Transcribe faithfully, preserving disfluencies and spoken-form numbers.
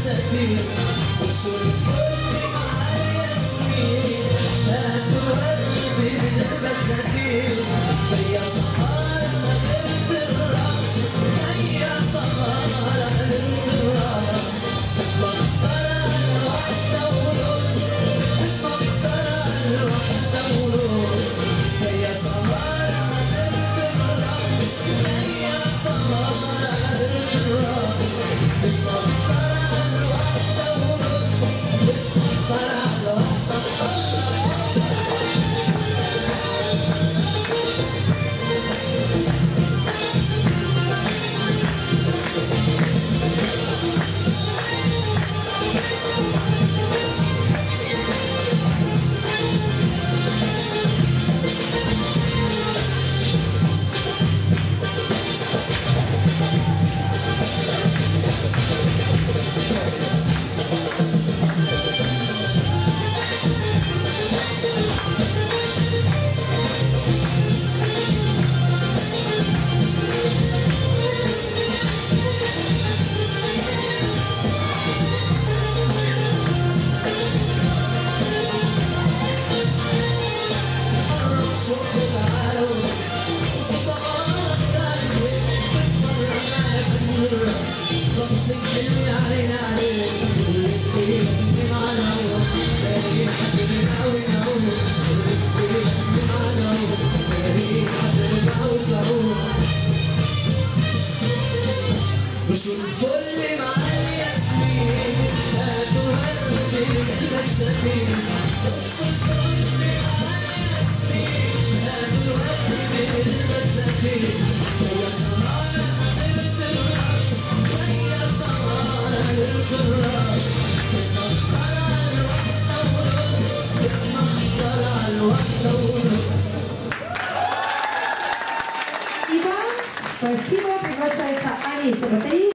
المساكين وشو الفل مع الياسمين هاتوا الورد للمساكين هيا سهارة غيرت الراس هيا سهارة غيرت الراس مختارة الوحدة ونص مختارة الوحدة ونص هيا سهارة غيرت الراس هيا سهارة غيرت الراس مختارة الوحدة ونص مختارة الوحدة شوفوا العروس شوفوا سهرة قلبي بتفرج على فن الرقص رقصك حلو يا عين عليك ولدي يغني معنا باقي حد يرجع وتعود ولدي يغني معنا باقي حد يرجع وتعود وشو الفل مع الياسمين هاتوا ورد للمساكين وشو الفل مع الياسمين هاتوا ورد للمساكين هيا سهارة غيرت الراس هيا سهارة غيرت الراس مختارة الوحدة ونص مختارة الوحدة ونص. Иван, спасибо, приглашается Олеся Батареев.